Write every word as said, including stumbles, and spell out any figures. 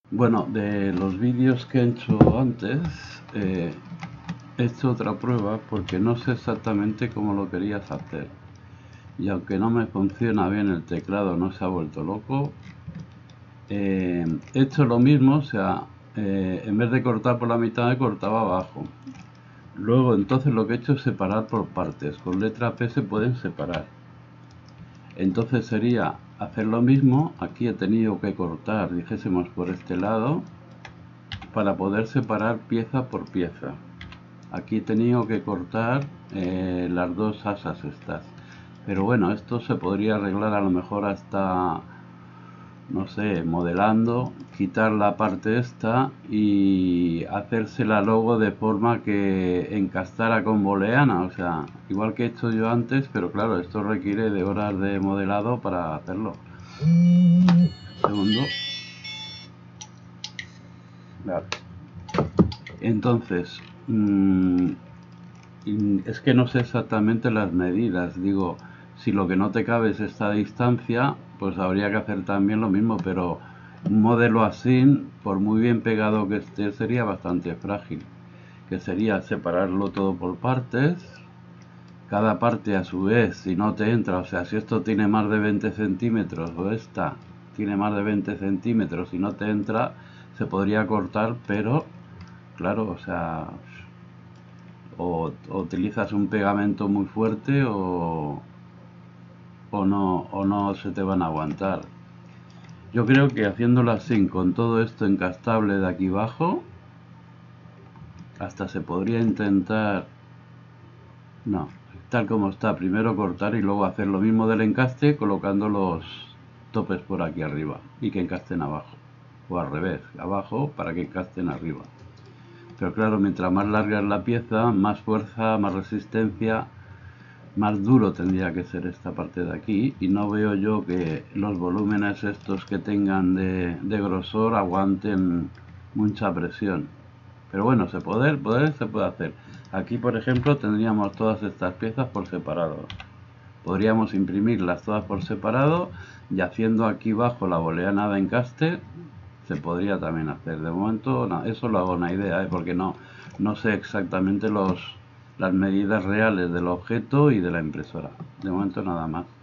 Bueno, de los vídeos que he hecho antes, eh, he hecho otra prueba porque no sé exactamente cómo lo querías hacer. Y aunque no me funciona bien el teclado, no se ha vuelto loco, eh, he hecho lo mismo, o sea, eh, en vez de cortar por la mitad, he cortado abajo. Luego, entonces lo que he hecho es separar por partes. Con letra P se pueden separar. Entonces sería hacer lo mismo. Aquí he tenido que cortar, dijésemos, por este lado, para poder separar pieza por pieza. Aquí he tenido que cortar eh, las dos asas estas. Pero bueno, esto se podría arreglar a lo mejor hasta, no sé, modelando, quitar la parte esta y hacérsela luego de forma que encastara con booleana, o sea, igual que he hecho yo antes, pero claro, esto requiere de horas de modelado para hacerlo. Un segundo. Vale. Entonces, mmm, es que no sé exactamente las medidas. Digo, si lo que no te cabe es esta distancia, pues habría que hacer también lo mismo, pero un modelo así, por muy bien pegado que esté, sería bastante frágil. Que sería separarlo todo por partes, cada parte a su vez, si no te entra, o sea, si esto tiene más de veinte centímetros o esta tiene más de veinte centímetros y no te entra, se podría cortar, pero claro, o sea, o, o utilizas un pegamento muy fuerte o, o no o no se te van a aguantar. Yo creo que haciéndolo así, con todo esto encastable de aquí abajo, hasta se podría intentar, no, tal como está, primero cortar y luego hacer lo mismo del encaste colocando los topes por aquí arriba y que encasten abajo, o al revés, abajo para que encasten arriba. Pero claro, mientras más larga es la pieza, más fuerza, más resistencia, más duro tendría que ser esta parte de aquí, y no veo yo que los volúmenes estos que tengan de, de grosor aguanten mucha presión. Pero bueno, se puede, poder se puede hacer. Aquí, por ejemplo, tendríamos todas estas piezas por separado. Podríamos imprimirlas todas por separado y haciendo aquí abajo la booleana de encaste se podría también hacer. De momento, no, eso lo hago una idea, ¿eh? Porque no, no sé exactamente los, las medidas reales del objeto y de la impresora. De momento nada más.